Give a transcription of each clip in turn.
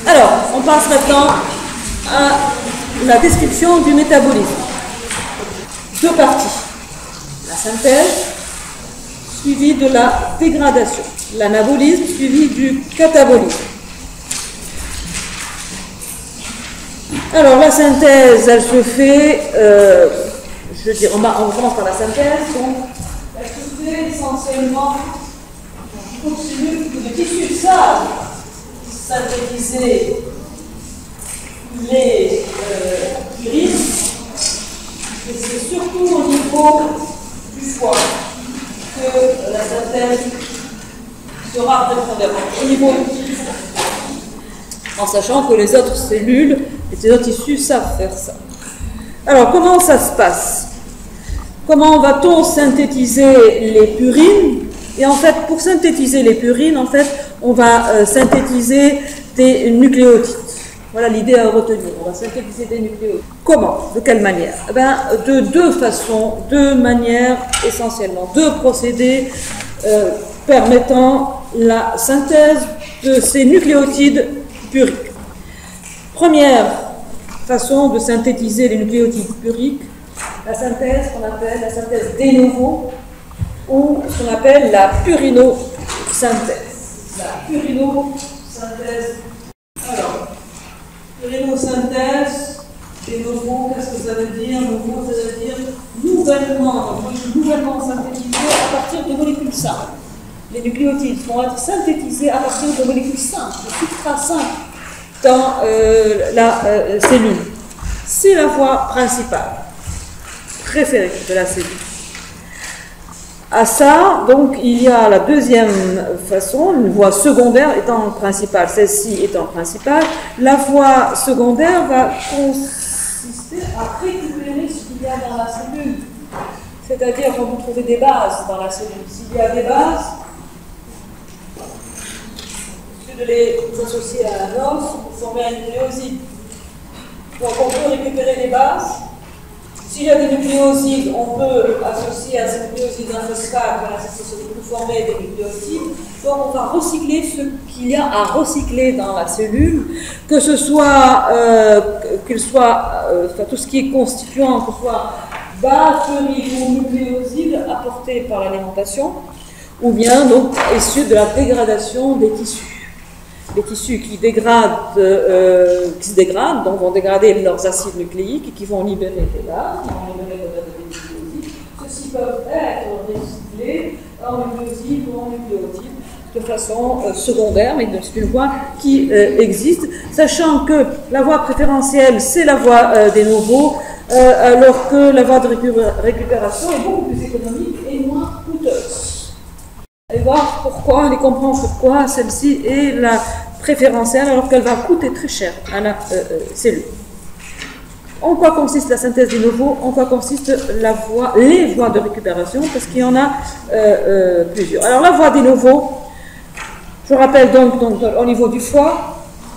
Alors, on passe maintenant à la description du métabolisme. Deux parties. La synthèse, suivie de la dégradation. L'anabolisme, suivi du catabolisme. Alors, la synthèse, elle se fait, je veux dire, on commence par la synthèse, donc elle se fait essentiellement pour le tissu sable, synthétiser les purines, et c'est surtout au niveau du foie que la synthèse sera prépondérante, au niveau du foie, en sachant que les autres cellules et les autres tissus savent faire ça. Alors, comment ça se passe? Comment va-t-on synthétiser les purines? Et en fait, pour synthétiser les purines, en fait, on va synthétiser des nucléotides. Voilà l'idée à retenir. On va synthétiser des nucléotides. Comment? De quelle manière? Eh bien, de deux façons, deux manières essentiellement, deux procédés permettant la synthèse de ces nucléotides puriques. Première façon de synthétiser les nucléotides puriques, la synthèse qu'on appelle la synthèse de novo, ou ce qu'on appelle la purinosynthèse. La purinosynthèse. Alors, purinosynthèse, de novo, qu'est-ce que ça veut dire? Novo, ça veut dire nouvellement synthétisé à partir de molécules simples. Les nucléotides vont être synthétisés à partir de molécules simples, de substrats simples dans la cellule. C'est la voie principale, préférée de la cellule. À ça, donc, il y a la deuxième façon, une voie secondaire étant principale, celle-ci étant principale. La voie secondaire va consister à récupérer ce qu'il y a dans la cellule. C'est-à-dire quand vous trouvez des bases dans la cellule. S'il y a des bases, il suffit de les associer à un os pour former un nucléoside. Donc on peut récupérer les bases. S'il y a des nucléosides, on peut associer à ces nucléosides un phosphate, voilà, ça peut former des nucléosides. Donc on va recycler ce qu'il y a à recycler dans la cellule, que ce soit, tout ce qui est constituant, que ce soit base, purine ou nucléosides apportés par l'alimentation, ou bien donc issus de la dégradation des tissus. Les tissus qui se dégradent, donc vont dégrader leurs acides nucléiques et qui vont libérer des bases, vont libérer des nucléosides. Ceux-ci peuvent être recyclés en nucléosides ou en nucléotides de façon secondaire, mais c'est une voie qui existe, sachant que la voie préférentielle, c'est la voie de novo, alors que la voie de récupération est beaucoup plus économique et moins coûteuse. Allez voir pourquoi, allez comprendre pourquoi celle-ci est la préférentielle alors qu'elle va coûter très cher à la cellule. En quoi consiste la synthèse de novo? En quoi consiste les voies de récupération? Parce qu'il y en a plusieurs. Alors la voie de novo, je rappelle donc au niveau du foie,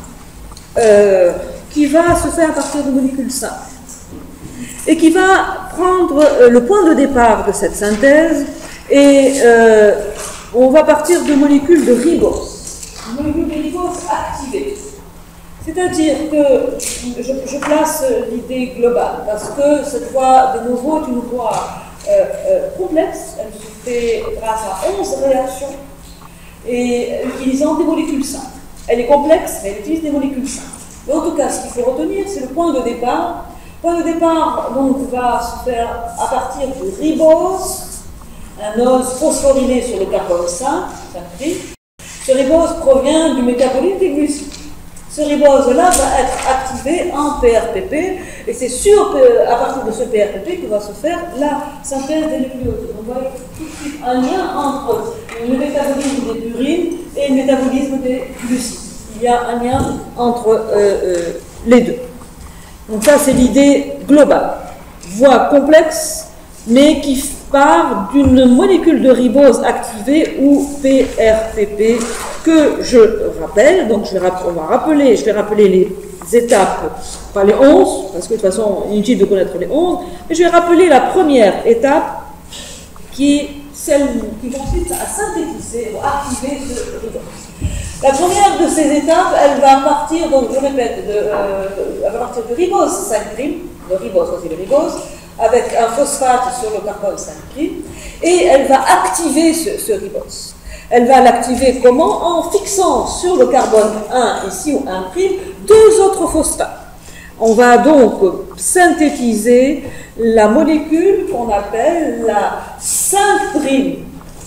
qui va se faire à partir de molécules simples et qui va prendre le point de départ de cette synthèse et on va partir de molécules de ribose, molécules de ribose activées. C'est-à-dire que je place l'idée globale, parce que cette voie de novo est une voie complexe, elle se fait grâce à 11 réactions et utilisant des molécules simples. Elle est complexe, mais elle utilise des molécules simples. Mais en tout cas, ce qu'il faut retenir, c'est le point de départ. Le point de départ donc, va se faire à partir de ribose, un os phosphoryné sur le carbone simple. Ce ribose provient du métabolisme des glucides. Ce ribose-là va être activé en PRPP, et c'est à partir de ce PRPP que va se faire la synthèse des nucléotides. On voit tout de suite un lien entre le métabolisme des purines et le métabolisme des glucides. Il y a un lien entre les deux. Donc ça, c'est l'idée globale. Voie complexe, mais qui part d'une molécule de ribose activée ou PRPP que je rappelle. Donc je vais rappeler les étapes, pas les 11, parce que de toute façon, inutile de connaître les 11, mais je vais rappeler la première étape qui est celle qui consiste à synthétiser ou activer ce ribose. La première de ces étapes, elle va partir, donc je répète, elle va partir du ribose 5', le ribose, aussi le ribose, avec un phosphate sur le carbone 5', et elle va activer ce ribose. Elle va l'activer comment? En fixant sur le carbone 1 ici, ou 1', deux autres phosphates. On va donc synthétiser la molécule qu'on appelle la 5'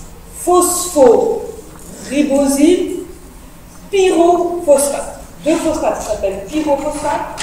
phosphoribosyle pyrophosphate. Deux phosphates s'appellent pyrophosphate,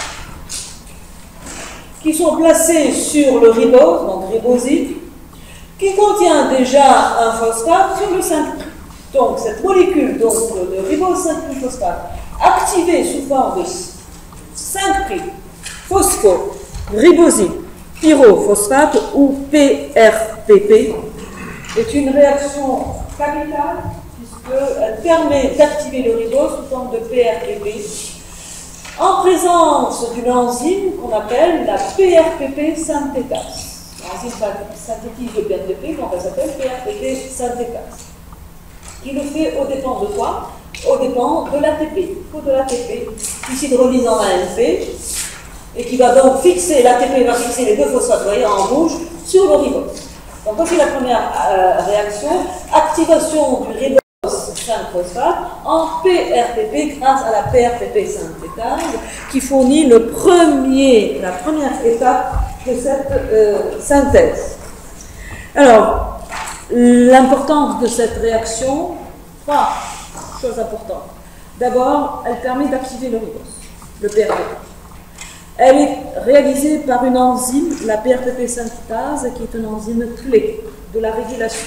qui sont placés sur le ribose, donc ribosyle, qui contient déjà un phosphate sur le 5'. Donc cette molécule donc, de ribose 5' phosphate, activée sous forme de 5' phosphoribosyle pyrophosphate ou PRPP, est une réaction capitale puisqu'elle permet d'activer le ribose sous forme de PRPP en présence d'une enzyme qu'on appelle la PRPP synthétase. L'enzyme synthétise le PRPP, donc elle s'appelle PRPP synthétase. Qui le fait au dépend de quoi? Au dépend de l'ATP. Il faut de l'ATP qui s'hydrolyse en AMP et qui va donc fixer, l'ATP va fixer les deux phosphates, vous voyez, en rouge, sur le ribose. Donc voici la première réaction, activation du ribose 5-phosphate en PRPP grâce à la PRPP synthétase qui fournit la première étape de cette synthèse. Alors, l'importance de cette réaction, trois choses importantes. D'abord, elle permet d'activer le ribose, le PRPP. Elle est réalisée par une enzyme, la PRPP synthétase, qui est une enzyme clé de la régulation.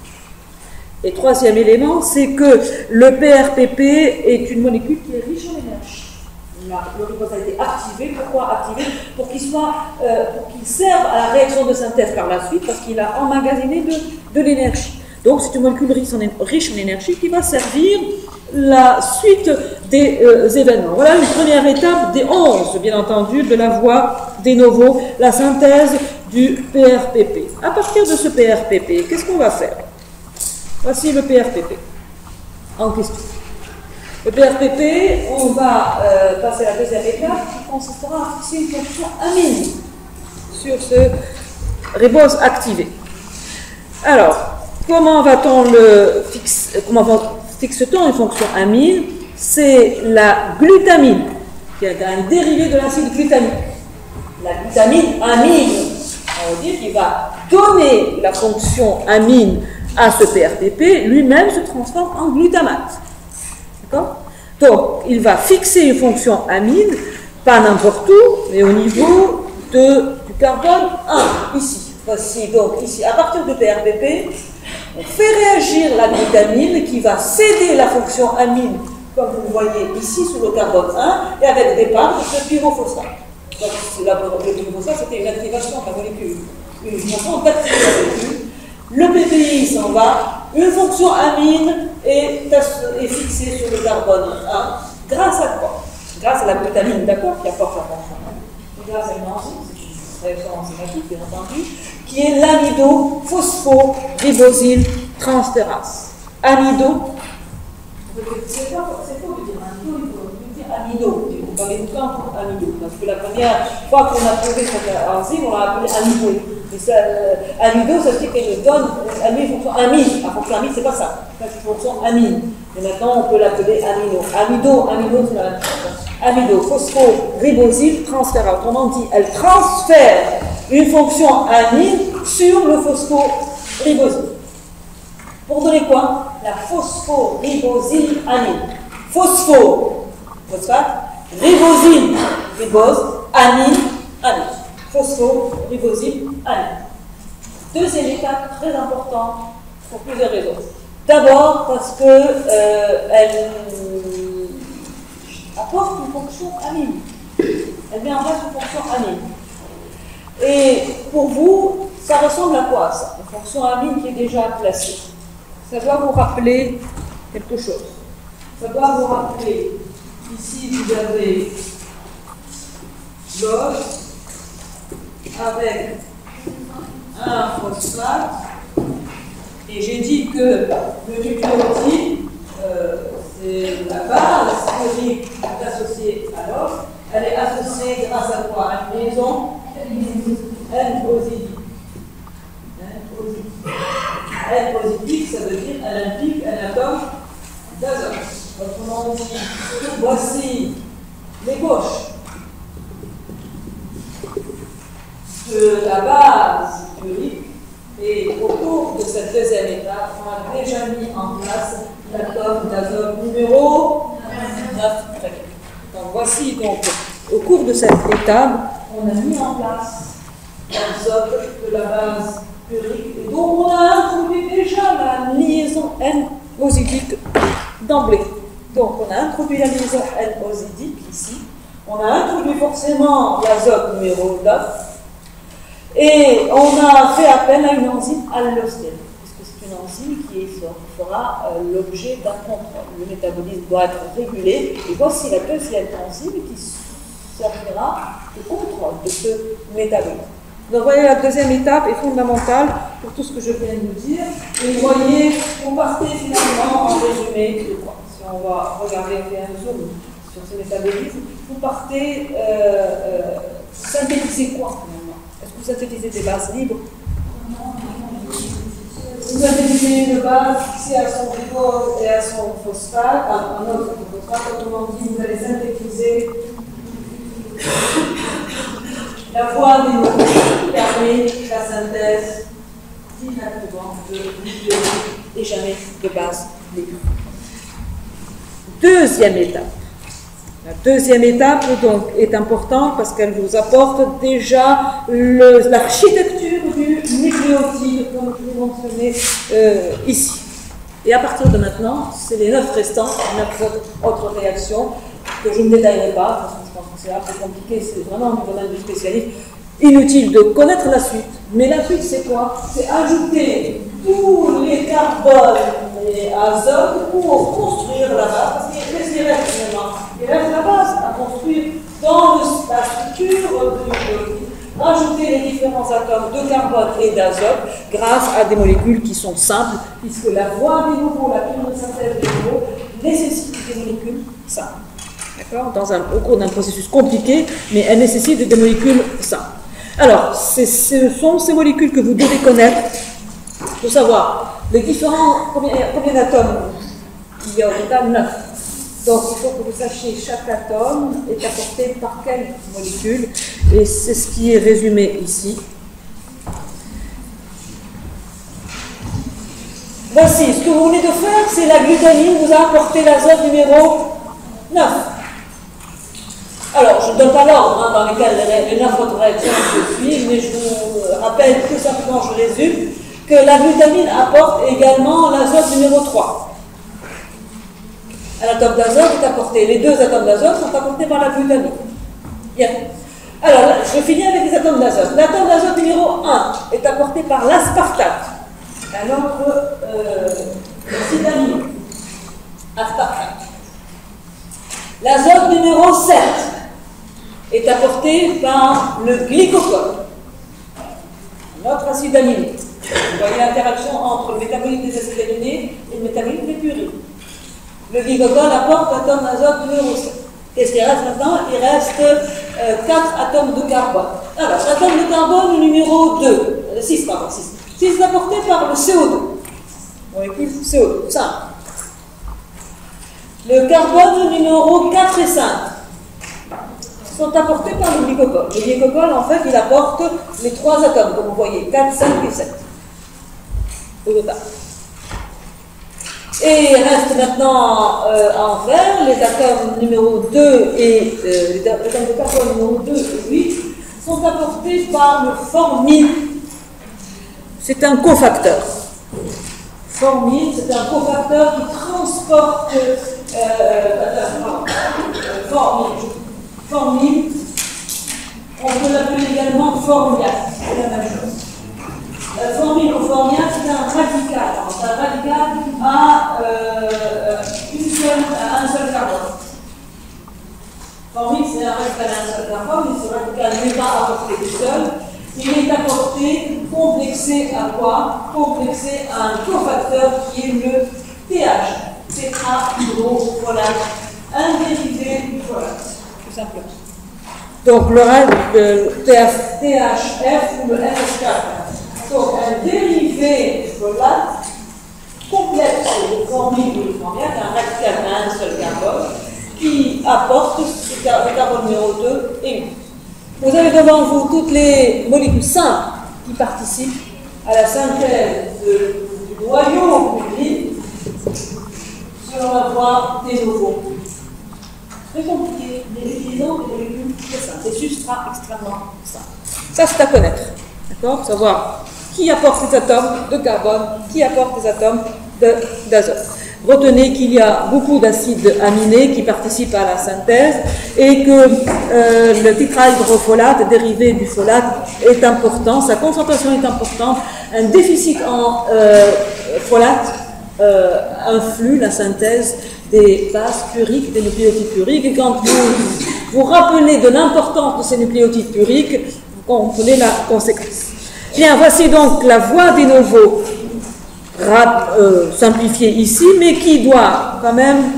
Et troisième élément, c'est que le PRPP est une molécule qui est riche en énergie. Le ribose a été activé. Pourquoi activé? Pour qu'il serve à la réaction de synthèse par la suite, parce qu'il a emmagasiné de l'énergie. Donc c'est une molécule riche en énergie qui va servir la suite des événements. Voilà une première étape des 11, bien entendu, de la voie de novo, la synthèse du PRPP. À partir de ce PRPP, qu'est-ce qu'on va faire? Voici le PRPP en question. Le PRPP, on va passer à la deuxième étape qui consistera à fixer une fonction amine sur ce ribose activé. Alors, comment fixe-t-on une fonction amine? C'est la glutamine, qui est un dérivé de l'acide glutamique. La glutamine amine, on va dire, qui va donner la fonction amine à ce PRPP, lui-même se transforme en glutamate. D'accord? Donc, il va fixer une fonction amine, pas n'importe où, mais au niveau du carbone 1, ici. Voici donc ici, à partir du PRPP, on fait réagir la glutamine qui va céder la fonction amine, comme vous le voyez ici, sur le carbone 1, et avec départ de ce pyrophosphate. Donc, le pyrophosphate, c'était une activation de la molécule, une fonction d'activer la molécule. Le PPI s'en va, une fonction amine est fixée sur le carbone 1. Grâce à quoi? Grâce à la glutamine, d'accord, qui apporte la fonction amine. Et grâce à une enzyme, c'est une réaction enzymatique, bien entendu, qui est l'amidophosphorybosyl transférase. Amido, c'est faux de dire amido, il faut dire amido. Vous parlez tout le temps pour amido, parce que la première fois qu'on a trouvé cette enzyme, on l'a appelé amido. Amido, ça veut dire qu'elle donne une fonction amine. La fonction amine, c'est pas ça. C'est une fonction amine. Et maintenant, on peut l'appeler amino. Amido, c'est la même chose. Amido, phosphoribosyle transférase. Autrement dit, elle transfère une fonction amine sur le phosphoribosyle. Pour donner quoi? La phosphoribosyle amine. Phosphate, ribosyle, ribose, amine. Phosphoribosyle amine. Deuxième étape très importante pour plusieurs raisons. D'abord parce qu'elle apporte une fonction amine. Elle met en place une fonction amine. Et pour vous, ça ressemble à quoi ça? Une fonction amine qui est déjà placée. Ça doit vous rappeler quelque chose. Ça doit vous rappeler, ici vous avez l'os avec un phosphate, et j'ai dit que le nucléotide, c'est la base chimique associée à l'os. Elle est associée grâce à quoi? À une liaison N-positive. N-positive, ça veut dire elle implique un atome d'azote. Autrement dit, voici les gauches de la base urique, et au cours de cette deuxième étape, on a déjà mis en place l'atome d'azote numéro 9. Donc voici donc, au cours de cette étape, on a mis en place l'azote de la base urique, et donc on a introduit déjà la liaison N-osidique d'emblée. Donc on a introduit la liaison N-osidique ici, on a introduit forcément l'azote numéro 9, et on a fait appel à une enzyme allostérique, puisque c'est une enzyme qui fera l'objet d'un contrôle. Le métabolisme doit être régulé, et voici la deuxième enzyme qui servira de contrôle de ce métabolisme. Donc vous voyez, la deuxième étape est fondamentale pour tout ce que je viens de vous dire. Et vous voyez, vous partez finalement en résumé de quoi? Si on va regarder au fur et à mesure sur ce métabolisme, vous partez synthétiser quoi finalement? Est-ce que vous synthétisez des bases libres? Vous synthétisez une base fixée à son glucose et à son phosphate, un autre phosphate, autrement dit, vous allez synthétiser la voie des molécules qui permet la synthèse directement de nucléotides et jamais de base libre. Deuxième étape. La deuxième étape donc, est importante parce qu'elle vous apporte déjà l'architecture du nucléotide, comme je l'ai mentionné ici. Et à partir de maintenant, c'est les 9 restants, 9 autres réactions que je ne détaillerai pas, parce que je pense que c'est un peu compliqué, c'est vraiment du domaine du spécialiste. Inutile de connaître la suite. Mais la suite, c'est quoi? C'est ajouter tous les carbones et azote pour construire la base. Parce qu'il reste finalement. Il reste la base à construire dans la structure du nucléotide. Rajouter les différents atomes de carbone et d'azote grâce à des molécules qui sont simples, puisque la voie des nouveaux, la période de synthèse des nouveaux, nécessite des molécules simples. D'accord? Au cours d'un processus compliqué, mais elle nécessite des molécules simples. Alors, ce sont ces molécules que vous devez connaître pour savoir les différents, combien d'atomes il y a au total, 9. Donc, il faut que vous sachiez chaque atome est apporté par quelle molécule, et c'est ce qui est résumé ici. Voici, ce que vous venez de faire, c'est la glutamine vous a apporté l'azote numéro 9. Alors, je ne donne pas l'ordre dans lequel les 9 autres réactions se suivent, mais je vous rappelle tout simplement, je résume, que la glutamine apporte également l'azote numéro 3. Un atome d'azote est apporté, les 2 atomes d'azote sont apportés par la glutamine. Bien. Alors, je finis avec les atomes d'azote. L'atome d'azote numéro 1 est apporté par l'aspartate, un autre acide aspartate. L'azote numéro 7 est apporté par le glycocol, notre acide aminé. Vous voyez l'interaction entre le métabolisme des acides aminés et le métabolisme des purines. Le glycocol apporte l'atome d'azote numéro 7. Qu'est-ce qui reste maintenant? Il reste 4 atomes de carbone. Alors, l'atome de carbone numéro 6 est apporté par le CO2. Molécule CO2, simple. Le carbone numéro 4 et 5 sont apportés par le glycocol. Le glycocol, en fait, il apporte les 3 atomes, comme vous voyez, 4, 5 et 7. Au total. Et il reste maintenant en vert les atomes numéro 2 et les atomes de carbone numéro 2 et 8 sont apportés par le formyle. C'est un cofacteur. Formyle, c'est un cofacteur qui transporte formyle. On peut l'appeler également formiate, c'est la même chose. Formyle ou formiate, c'est un radical. Un radical à un seul carbone. Formyle, c'est un radical à un seul carbone, mais ce radical n'est pas apporté tout seul. Il est apporté, complexé à quoi? Complexé à un cofacteur qui est le TH. C'est tétrahydrofolate, un dérivé du folate, tout simplement. Donc le THF ou le FH4. Donc un dérivé du folate complexe de formule polyphonique, un radical à un seul carbone, qui apporte le carbone numéro 2 et 8. Vous avez devant vous toutes les molécules simples qui participent à la synthèse du noyau public selon la voie des nouveaux. Très compliqué, mais utilisant des molécules très simples, des substrats extrêmement simples. Ça, c'est à connaître. D'accord? Savoir qui apporte les atomes de carbone, qui apporte les atomes d'azote. Retenez qu'il y a beaucoup d'acides aminés qui participent à la synthèse et que le tétrahydrofolate, dérivé du folate, est important, sa concentration est importante. Un déficit en folate influe la synthèse des bases puriques, des nucléotides puriques. Et quand vous vous rappelez de l'importance de ces nucléotides puriques, vous comprenez la conséquence. Bien, voici donc la voie des novo simplifiée ici, mais qui doit quand même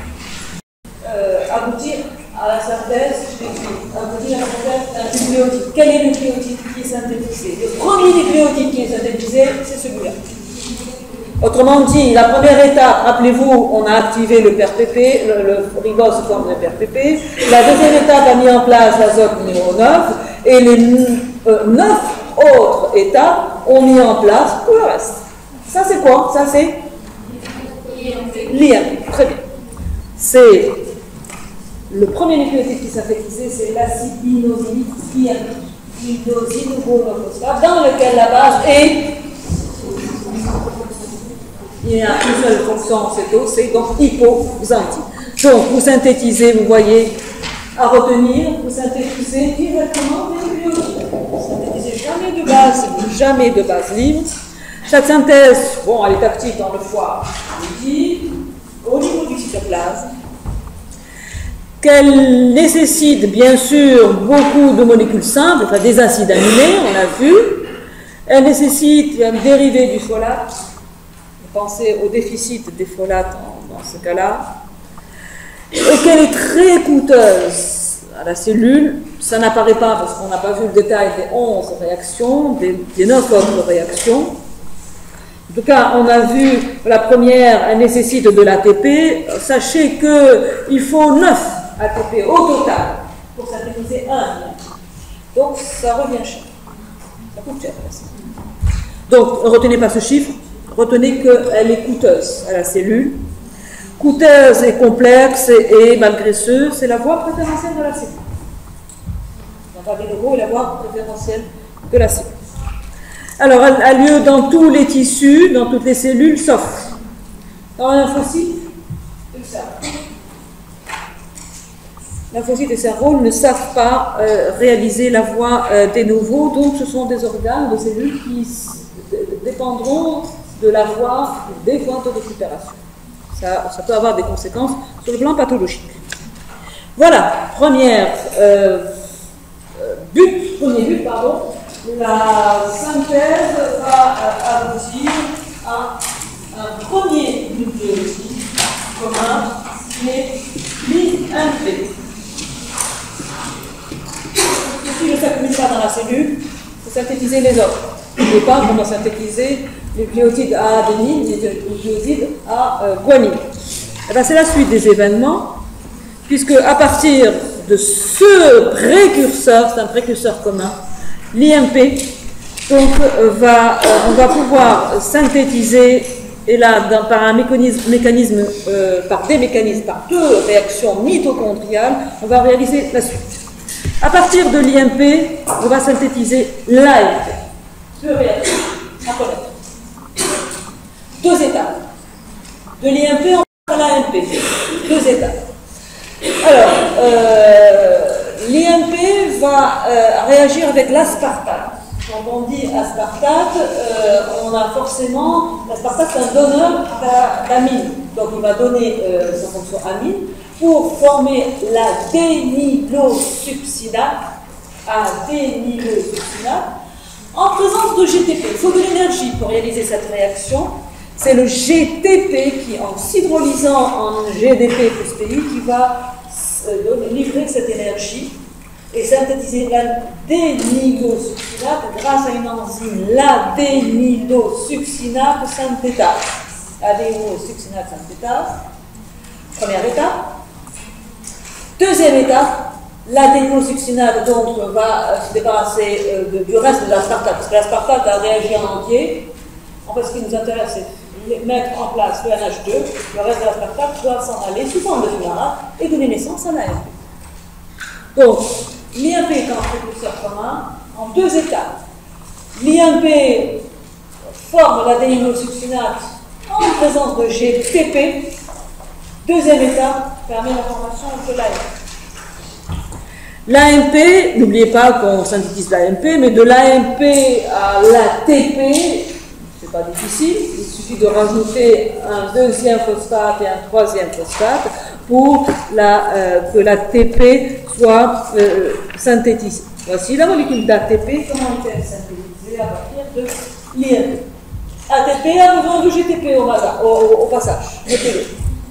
aboutir à la synthèse d'un nucléotide. Quel est le nucléotide qui est synthétisé? Le premier nucléotide qui est synthétisé, c'est celui-là. Autrement dit, la première étape, rappelez-vous, on a activé le PRPP, le ribose sous forme de PRPP. La deuxième étape a mis en place l'azote numéro 9, et les 9 autres étapes ont mis en place tout le reste. Ça c'est quoi? Ça c'est l'IMP. Très bien. C'est le premier nucléotide qui est synthétisé, c'est l'acide inosinique IMP, inosinophosphate, dans lequel la base est. Il y a une seule fonction en cette eau, c'est donc hypoxanthine. Donc vous synthétisez, vous voyez, à retenir, vous synthétisez directement des nucléotides. Vous synthétisez jamais de base libre. Cette synthèse, bon, elle est active dans le foie, au niveau du cytoplasme, qu'elle nécessite bien sûr beaucoup de molécules simples, enfin des acides aminés, on l'a vu. Elle nécessite un dérivé du folate. Pensez au déficit des folates dans ce cas-là. Et qu'elle est très coûteuse à la cellule. Ça n'apparaît pas parce qu'on n'a pas vu le détail des 11 réactions, des 9 autres réactions. En tout cas, on a vu la première, elle nécessite de l'ATP. Sachez qu'il faut 9 ATP au total pour synthétiser un. Donc, ça revient cher. Ça coûte cher. Donc, retenez pas ce chiffre. Retenez qu'elle est coûteuse à la cellule. Coûteuse et complexe, et malgré ce, c'est la voie préférentielle de la cellule. La voie des nouveaux est la voie préférentielle de la cellule. Alors, elle a lieu dans tous les tissus, dans toutes les cellules, sauf dans un lymphocyte et le cerveau. Lymphocytes et cerveau ne savent pas réaliser la voie des nouveaux, donc ce sont des organes, des cellules qui dépendront de la voie des voies de récupération. Ça peut avoir des conséquences sur le plan pathologique. Voilà, premier but, la synthèse va aboutir à un premier nucléotide commun qui est l'IMP. Si ne s'accumule pas dans la cellule, il faut synthétiser les autres. N'oubliez pas qu'on va synthétiser les nucléotides à adénine, les nucléotides à guanine. C'est la suite des événements, puisque à partir de ce précurseur, c'est un précurseur commun, l'IMP, donc on va pouvoir synthétiser, et là, par deux réactions mitochondriales, on va réaliser la suite. À partir de l'IMP, on va synthétiser l'AMP. Deux réactions à connaître. Deux étapes. De l'IMP à l'AMP. Deux étapes. Alors, l'IMP va réagir avec l'aspartate. Quand on dit aspartate, on a forcément... L'aspartate, c'est un donneur d'amine. Donc, il va donner sa fonction amine pour former la dénilosuccinate. En présence de GTP. Il faut de l'énergie pour réaliser cette réaction. C'est le GTP qui, en s'hydrolysant en GDP plus PI, qui va livrer cette énergie et synthétiser l'adénilosuccinate grâce à une enzyme, l'adénilosuccinate synthétase. Adénilosuccinate synthétase, première étape. Deuxième étape, l'adénilosuccinate donc va se débarrasser du reste de l'aspartate, parce que l'aspartate a réagi en entier. En fait, ce qui nous intéresse, c'est de mettre en place le NH2, le reste de l'aspartate doit s'en aller sous forme de fumarate et donner naissance à l'AMP. Donc, l'IMP est un précurseur commun en deux étapes. L'IMP forme l'adénilosuccinate en présence de GTP. Deuxième étape permet la formation de l'AMP. L'AMP, n'oubliez pas qu'on synthétise l'AMP, mais de l'AMP à l'ATP, c'est pas difficile, il suffit de rajouter un deuxième phosphate et un troisième phosphate pour que l'ATP soit synthétisée. Voici la molécule d'ATP, comment est-elle synthétisée à partir de l'IMP. ATP a besoin de GTP au passage, mettez-le.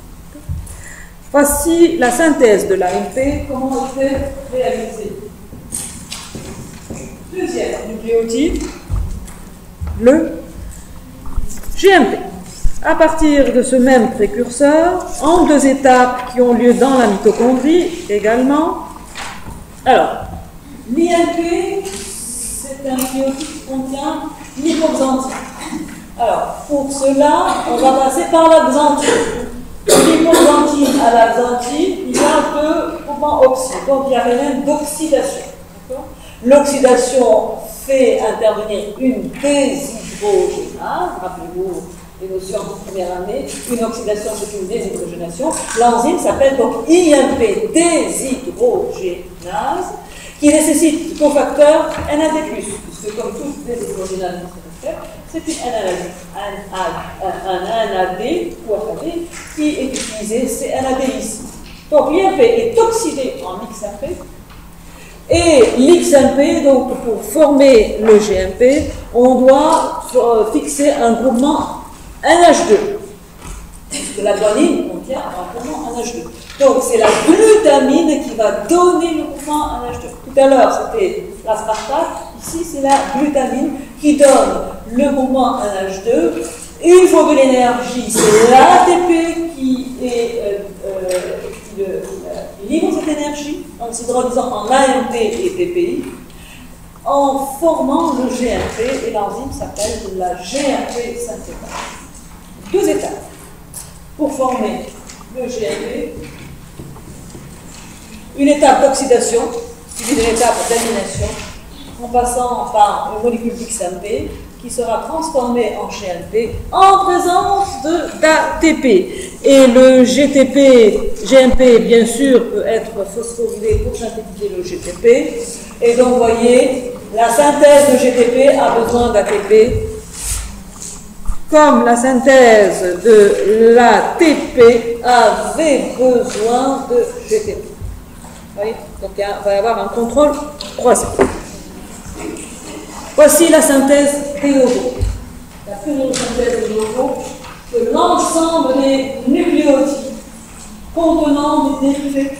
Voici la synthèse de l'AMP, comment est-elle réalisée. Deuxième nucléotide, le GMP. À partir de ce même précurseur, en deux étapes qui ont lieu dans la mitochondrie également. Alors, l'IMP, c'est un nucléotide qui contient l'hypoxanthine. Alors, pour cela, on va passer par la xanthine. De l'hypoxanthine à la xanthine, il y a deux groupements oxy, donc il y a rien d'oxydation. L'oxydation fait intervenir une déshydrogénase, rappelez-vous les notions de première année, une oxydation c'est une déshydrogénation. L'enzyme s'appelle donc IMP déshydrogénase, qui nécessite cofacteur NAD+, puisque comme toute déshydrogénase c'est une un NAD ou AKD qui est utilisé, c'est NAD ici. Donc l'IMP est oxydé en XMP et l'XMP, donc pour former le GMP, on doit fixer un groupement NH2. Parce que la guanine contient un groupement NH2. Donc c'est la glutamine qui va donner le groupement NH2. Tout à l'heure c'était l'aspartate, ici c'est la glutamine qui donne le groupement NH2. Il faut de l'énergie, c'est l'ATP qui livre cette énergie en s'hydrolysant en AMP et PPI, en formant le GMP, et l'enzyme s'appelle la GMP synthétase. Deux étapes pour former le GMP. Une étape d'oxydation, suivie d'une étape d'amination, en passant par une molécule d'XMP qui sera transformée en GMP en présence d'ATP. Et le GMP, bien sûr, peut être phosphorylé pour synthétiser le GTP. Et donc, vous voyez, la synthèse de GTP a besoin d'ATP, comme la synthèse de l'ATP avait besoin de GTP. Vous voyez, donc il va y avoir un contrôle croisé. Voici la synthèse DOVO. La synthèse DOVO, que l'ensemble des nucléotides contenant des dérivés